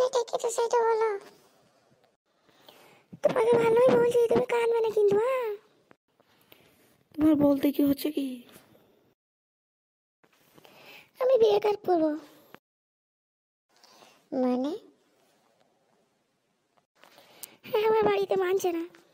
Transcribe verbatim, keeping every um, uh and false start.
সময়টা কি তো সেটা বলো। তোমাকে ভালোই বলছি, তুমি কাঁদবে না কিন্তু। হ্যাঁ, তোমার বলতে কি হচ্ছে কি? আমি বিয়ে কার করবো। মানে? হ্যাঁ, আমার বাড়িতে মানছে না।